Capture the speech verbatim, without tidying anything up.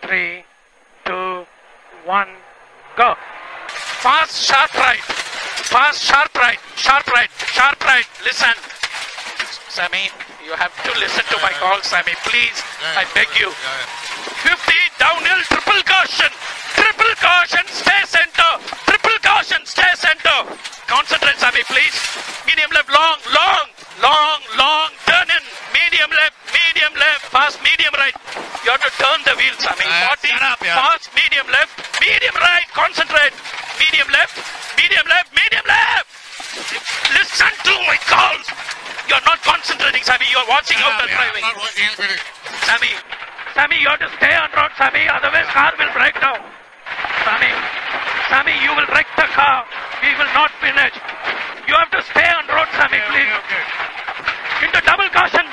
three, two, one, go. Fast, sharp right. Fast, sharp right. Sharp right. Sharp right. Listen. Sammy, you have to listen to my call, Sammy. Please, I beg you. fifty, downhill, triple caution. Triple caution, stay center. Triple caution, stay center. Concentrate, Sammy, please. Medium left, long, long, long, long. Turn in. Medium left, medium left. Fast, medium right. You have to turn the wheel, Sammy. forty, fast, medium left, medium right. Concentrate. Medium left, medium left, medium left. Listen to my calls. You're not concentrating, Sammy. You're watching out and driving. Sammy, Sammy, you have to stay on road, Sammy. Otherwise, car will break down. Sammy, Sammy, you will wreck the car. We will not finish. You have to stay on road, Sammy, please. Into double caution.